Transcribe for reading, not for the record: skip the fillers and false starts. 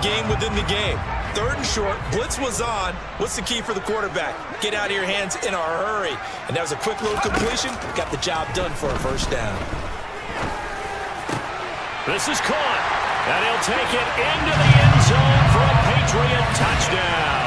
Game within the game. 3rd and short, blitz was on. What's the key for the quarterback? Get out of your hands in a hurry. And that was a quick little completion. Got the job done for a 1st down. This is caught. And he'll take it into the end zone for a Patriot touchdown.